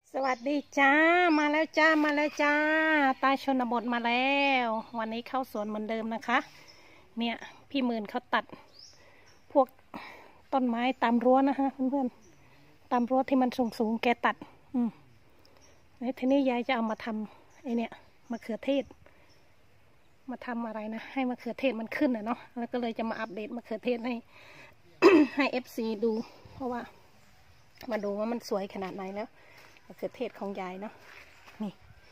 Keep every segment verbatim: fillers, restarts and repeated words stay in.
สวัสดีจ้ามาแล้วจ้ามาแล้วจ้าใต้ชนบทมาแล้ววันนี้เข้าสวนเหมือนเดิมนะคะเนี่ยพี่หมื่นเขาตัดพวกต้นไม้ตามรั้วนะคะเพื่อนๆตามรั้วที่มันสูงสูงแกตัดอืมแล้วทีนี้ยายจะเอามาทำไอเนี่ยมะเขือเทศมาทำอะไรนะให้มะเขือเทศมันขึ้นนะเนาะแล้วก็เลยจะมาอัปเดตมะเขือเทศให้ ให้เอฟซีดูเพราะว่ามาดูว่ามันสวยขนาดไหนแล้วมะเขือเทศของยายเนาะนี่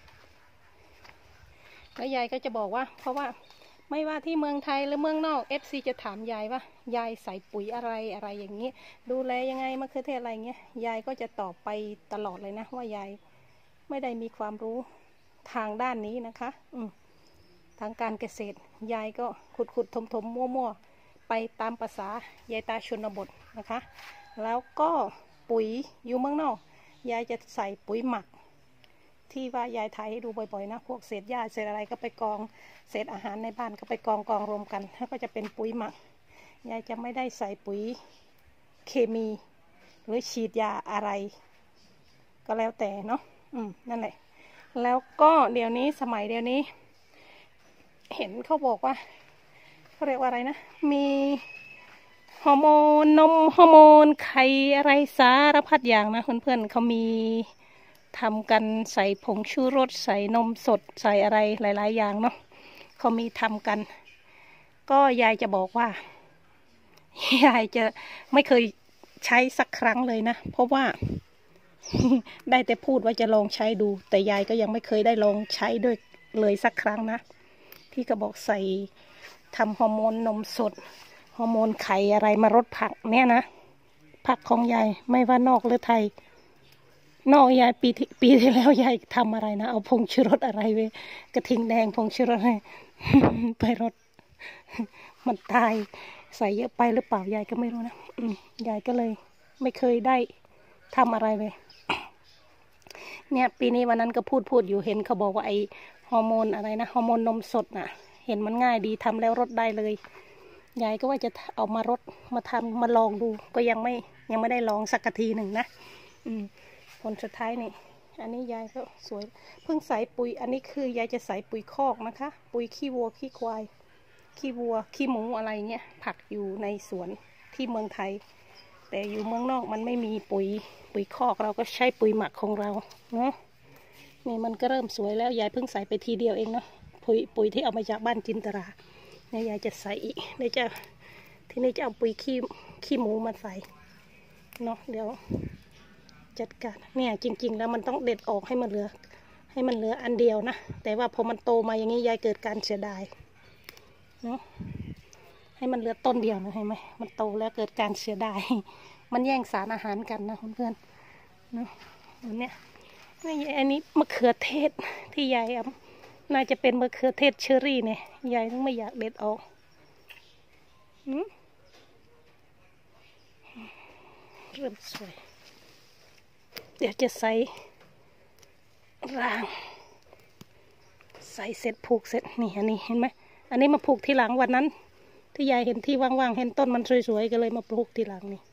แล้วยายก็จะบอกว่าเพราะว่าไม่ว่าที่เมืองไทยหรือเมืองนอก เอฟ ซี จะถามยายว่ายายใส่ปุ๋ยอะไรอะไรอย่างนี้ดูแลยังไงมะเขือเทศอะไรเงี้ยยายก็จะตอบไปตลอดเลยนะว่ายายไม่ได้มีความรู้ทางด้านนี้นะคะอืมทางการเกษตรยายก็ขุดขุดถมถมมั่วมั่วไปตามภาษายายตาชนบทนะคะแล้วก็ปุ๋ยอยู่เมืองนอกยายจะใส่ปุ๋ยหมักที่ว่ายายถ่ายให้ดูบ่อยๆนะพวกเศษหญ้าเศษอะไรก็ไปกองเศษอาหารในบ้านก็ไปกองกองรวมกันแล้วก็จะเป็นปุ๋ยหมักยายจะไม่ได้ใส่ปุ๋ยเคมีหรือฉีดยาอะไรก็แล้วแต่เนาะอืมนั่นแหละแล้วก็เดี๋ยวนี้สมัยเดี๋ยวนี้เห็นเขาบอกว่าเขาเรียกว่าอะไรนะมีฮอร์โมนนมฮอร์โมนไข่อะไรสารพัดอย่างนะเพื่อนๆเขามีทำกันใส่ผงชูรสใส่นมสดใส่อะไรหลายๆอย่างเนาะเขามีทำกันก็ยายจะบอกว่ายายจะไม่เคยใช้สักครั้งเลยนะเพราะว่า ได้แต่พูดว่าจะลองใช้ดูแต่ยายก็ยังไม่เคยได้ลองใช้ด้วยเลยสักครั้งนะที่เขาบอกใส่ทำฮอร์โมนนมสดฮอร์โมนไข่อะไรมารดผักเนี่ยนะผักของยายไม่ว่านอกหรือไทยนอกยายปีที่ปีที่แล้วยายทำอะไรนะเอาผงชูรสอะไรไปกระทิงแดงผงชูรสให้ ไปรด มันตายใส่เยอะไปหรือเปล่ายายก็ไม่รู้นะยายก็เลยไม่เคยได้ทำอะไรเลย เนี่ยปีนี้วันนั้นก็พูดพูดอยู่เห็นเขาบอกว่าไอฮอร์โมนอะไรนะฮอร์โมนนมสดน่ะเห็นมันง่ายดีทำแล้วรดได้เลยยายก็ว่าจะเอามารดมาทำมาลองดูก็ยังไม่ยังไม่ได้ลองสักทีหนึ่งนะอืมผลสุดท้ายนี่อันนี้ยายก็สวยเพิ่งใส่ปุ๋ยอันนี้คือยายจะใส่ปุ๋ยคอกนะคะปุ๋ยขี้วัวขี้ควายขี้วัวขี้หมูอะไรเงี้ยผักอยู่ในสวนที่เมืองไทยแต่อยู่เมืองนอกมันไม่มีปุ๋ยปุ๋ยคอกเราก็ใช้ปุ๋ยหมักของเราเนาะนี่มันก็เริ่มสวยแล้วยายเพิ่งใส่ไปทีเดียวเองเนาะปุ๋ยปุ๋ยที่เอามาจากบ้านจินตราเนี่ยยายจะใส่อีกเดี๋ยวจะทีนี้จะเอาปุ๋ยขี้ขี้หมูมาใส่เนาะเดี๋ยวจัดการเนี่ยจริงๆแล้วมันต้องเด็ดออกให้มันเหลือให้มันเหลืออันเดียวนะแต่ว่าพอมันโตมาอย่างนี้ยายเกิดการเสียดายเนาะให้มันเหลือต้นเดียวนะเห็นไหมมันโตแล้วเกิดการเสียดายมันแย่งสารอาหารกันนะเพื่อนๆเนาะอันเนี้ยนี่อันนี้มะเขือเทศที่ยายเอาน่าจะเป็นมะเขือเทศเชอรี่เนี่ยยายต้องไม่อยากเด็ดออกเริ่มสวยเดี๋ยวจะใส่รางใส่เสร็จผูกเสร็จนี่อันนี้เห็นไหมอันนี้มาผูกทีหลังวันนั้นที่ยายเห็นที่ว่างๆเห็นต้นมันสวยๆก็เลยมาปลูกทีหลังนี่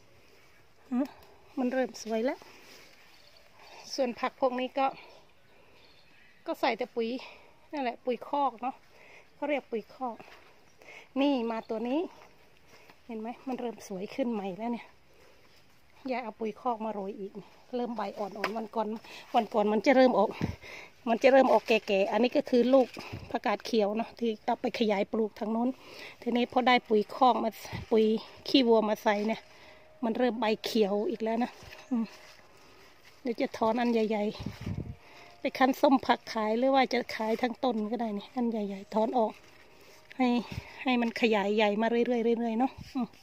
มันเริ่มสวยแล้วส่วนผักพวกนี้ก็ก็ใส่แต่ปุ๋ยนั่นแหละปุ๋ยคอกเนาะเขาเรียกปุ๋ยคอกนี่มาตัวนี้เห็นไหมมันเริ่มสวยขึ้นใหม่แล้วเนี่ยยายเอาปุ๋ยคอกมาโรยอีกเริ่มใบอ่อนๆวันก่อนวันก่อนมันจะเริ่มออกมันจะเริ่มออกแก่ๆอันนี้ก็คือลูกผักกาดเขียวเนาะที่เอาไปขยายปลูกทางโน้นทีนี้พอได้ปุ๋ยคอกมาปุ๋ยขี้วัวมาใส่เนี่ยมันเริ่มใบเขียวอีกแล้วนะเดี๋ยวจะถอนอันใหญ่ๆไปคั้นส้มผักขายหรือว่าจะขายทั้งต้นก็ได้นี่อันใหญ่ๆถอนออกให้ให้มันขยายใหญ่มาเรื่อยๆเรื่อยๆเนาะ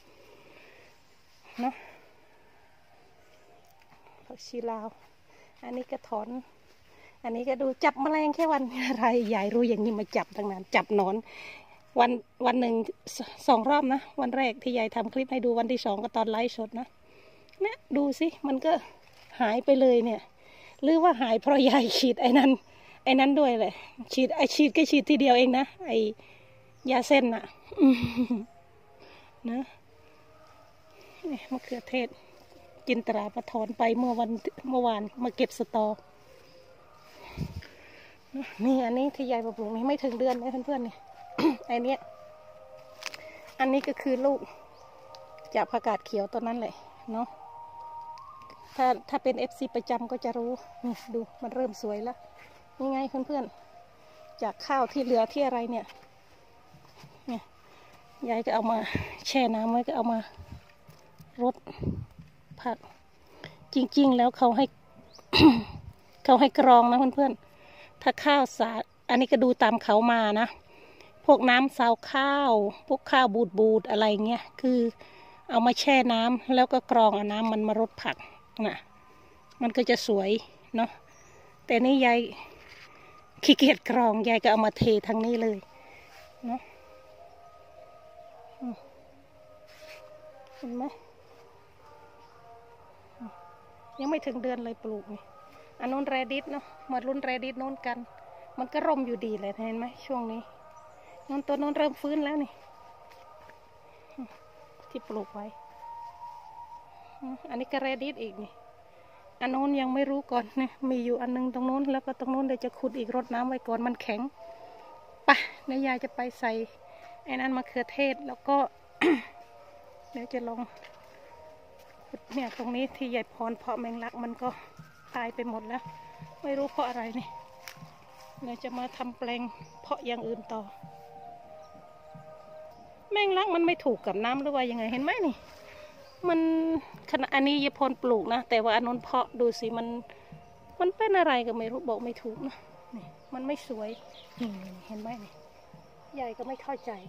เนาะผักชีลาวอันนี้ก็ถอนอันนี้ก็ดูจับแมลงแค่วันอะไรยายรู้อย่างนี้มาจับตั้งนานจับนอนวันวันหนึ่งสองรอบนะวันแรกที่ยายทำคลิปให้ดูวันที่สองก็ตอนไลฟ์สดนะเนี่ยดูสิมันก็หายไปเลยเนี่ยหรือว่าหายเพราะยายฉีดไอ้นั้นไอ้นั้นด้วยเลยฉีดไอฉีดก็ฉีดทีเดียวเองนะไอยาเส้นน่ะนะนี่มะเขือเทศจินตรามาถอนไปเมื่อวันเมื่อวานมาเก็บสตอนี่อันนี้ที่ยายปลูกนี่ไม่ถึงเดือนเลยเพื่อนๆนี่ ไอเนี้ยอันนี้ก็คือลูกจากผักกาดเขียวตัวนั้นแหละเนาะถ้าถ้าเป็น เอฟ ซี ประจำก็จะรู้นี่ดูมันเริ่มสวยแล้วนี่ไงเพื่อนๆจากข้าวที่เหลือที่อะไรเนี่ยเนี่ยยายก็เอามาแช่น้ำไว้ก็เอามารดผักจริงๆแล้วเขาให้ เขาให้กรองนะเพื่อนๆถ้าข้าวสาอันนี้ก็ดูตามเขามานะพวกน้ำซาวข้าวพวกข้าวบูดบูดอะไรเงี้ยคือเอามาแช่น้ำแล้วก็กรองเอาน้ำมันมารดผักนะมันก็จะสวยเนาะแต่นี่ยายขี้เกียจกรองยายก็เอามาเททางนี้เลยเนาะเห็นไหมยังไม่ถึงเดือนเลยปลูกนี่อันนู้นแรดิสเนาะมารุ่นแรดิสโน้นกันมันก็ร่มอยู่ดีเลยเห็นไหมช่วงนี้นู้นตัวนู้นเริ่มฟื้นแล้วนี่ที่ปลูกไว้อันนี้ก็แรดิสอีกนี่อันนู้นยังไม่รู้ก่อนนะมีอยู่อันนึงตรงนู้นแล้วก็ตรงนู้นเดี๋ยวจะขุดอีกรดน้ำไว้ก่อนมันแข็งไปเดี๋ยวยายจะไปใส่ไอ้นั้นมะเขือเทศแล้วก็ เดี๋ยวจะลองเนี่ยตรงนี้ที่ยายพรเพาะแมงลักมันก็ตายไปหมดแล้วไม่รู้เพราะอะไรนี่เดี๋ยวจะมาทำแปลงเพาะอย่างอื่นต่อแมงลักมันไม่ถูกกับน้ำหรือว่ายังไงเห็นไหมนี่มันขณะอันนี้ยายพรปลูกนะแต่ว่าอันนู้นเพาะดูสิมันมันเป็นอะไรก็ไม่รู้บอกไม่ถูกนะนี่มันไม่สวยนี่เห็นไหมนี่ยายก็ไม่เข้าใจ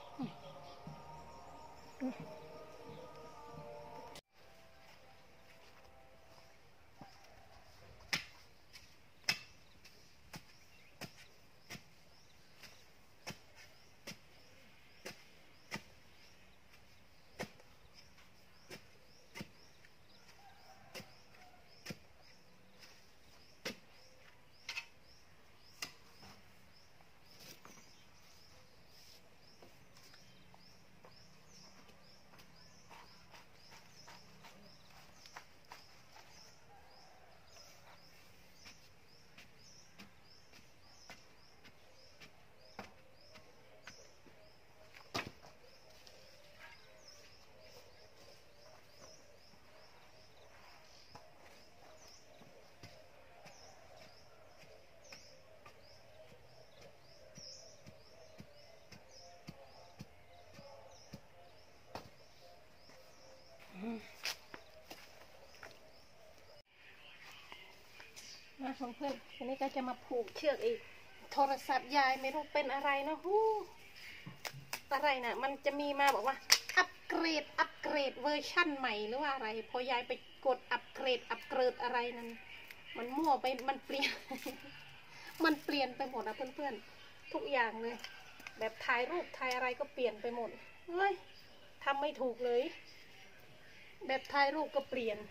นะเพื่อนๆทีนี้ก็จะมาผูกเชือกอีกโทรศัพท์ยายไม่รู้เป็นอะไรนะฮู้อะไรนะมันจะมีมาบอกว่าอัปเกรดอัปเกรดเวอร์ชั่นใหม่หรือว่าอะไรพอยายไปกดอัปเกรดอัปเกรดอะไรนั้นมันมั่วไปมันเปลี่ยน มันเปลี่ยนไปหมดนะเพื่อนๆทุกอย่างเลยแบบถ่ายรูปถ่ายอะไรก็เปลี่ยนไปหมดเฮ้ยทำไม่ถูกเลยแบบถ่ายรูปก็เปลี่ยน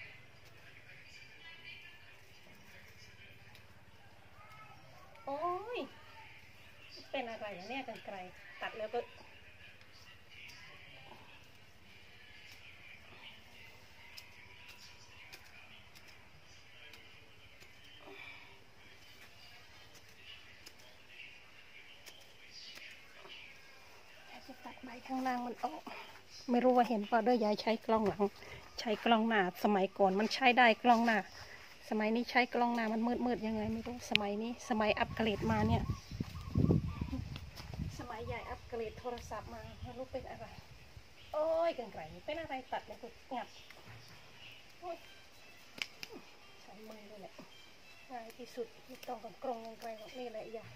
โอ้ยเป็นอะไรเนี่ยกันไกลตัดแล้วก็จะตัดใบข้างล่างมันออกไม่รู้ว่าเห็นป่ะด้วยยายใช้กล้องหลังใช้กล้องหน้าสมัยก่อนมันใช้ได้กล้องหน้าสมัยนี้ใช้กล้องหน้ามันมืดมืดยังไงไม่รู้สมัยนี้สมัยอัปเกรดมาเนี่ยสมัยใหญ่อัปเกรดโทรศัพท์มาไม่รู้เป็นอะไรโอ้ยกันไกลเป็นอะไรตัดเนี่ยกูงับใช้มือเลยแหละง่ายที่สุดไม่ต้องกับกรงกันไกลหรอกนี่แหละอย่า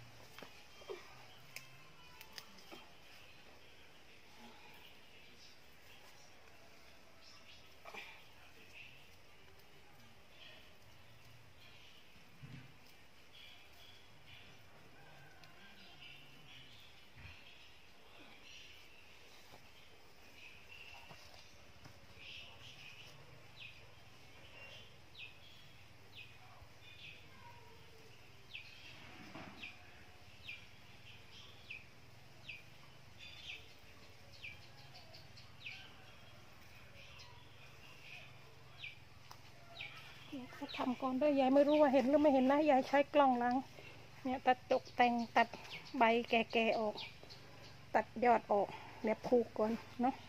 เขาทำก่อนด้วยยายไม่รู้ว่าเห็นหรือไม่เห็นนะยายใช้กล้องล้างเนี่ยตัดตกแต่งตัดใบแก่ๆออก ตัดยอดออกเนี่ยผูกก่อนเนาะ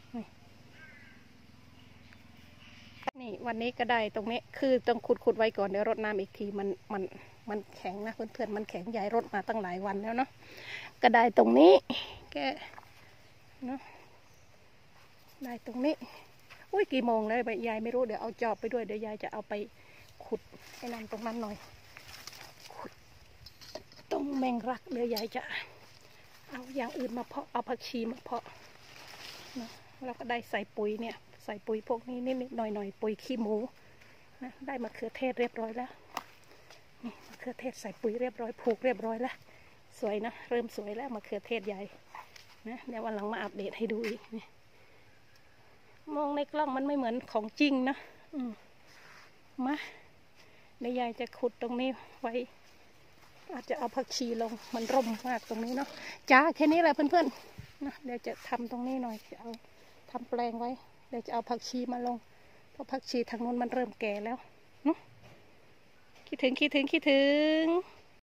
นี่วันนี้ก็ได้ตรงนี้คือต้องขุดขุดไว้ก่อนเดี๋ยวรดน้ำอีกทีมันมันมันแข็งนะเพื่อนๆมันแข็งใหญ่รดมาตั้งหลายวันแล้วเนาะก็ได้ตรงนี้แกเนาะได้ตรงนี้อุ้ยกี่โมงแล้วยายไม่รู้เดี๋ยวเอาจอบไปด้วยเดี๋ยวยายจะเอาไปขุดไอ้นั่นตรงนั้นหน่อยขุดตรงแมงรักเดี๋ยวยายจะเอาอย่างอื่นมาเพาะเอาผักชีมาเพาะนะแล้วก็ได้ใส่ปุ๋ยเนี่ยใส่ปุ๋ยพวกนี้นิดๆหน่อยๆปุ๋ยขี้หมูนะได้มะเขือเทศเรียบร้อยแล้วนี่มะเขือเทศใส่ปุ๋ยเรียบร้อยผูกเรียบร้อยแล้วสวยนะเริ่มสวยแล้วมะเขือเทศใหญ่นะเดี๋ยววันหลังมาอัปเดตให้ดูอีกนี่มองในกล้องมันไม่เหมือนของจริงนะอืมมาเดี๋ยวยายจะขุดตรงนี้ไว้อาจจะเอาผักชีลงมันร่มมากตรงนี้เนาะจ้าแค่นี้แหละเพื่อนๆนะเดี๋ยวจะทำตรงนี้หน่อยจะเอาทำแปลงไว้เดี๋ยวจะเอาผักชีมาลงเพราะผักชีทางนู้นมันเริ่มแก่แล้วเนาะคิดถึงคิดถึงคิดถึง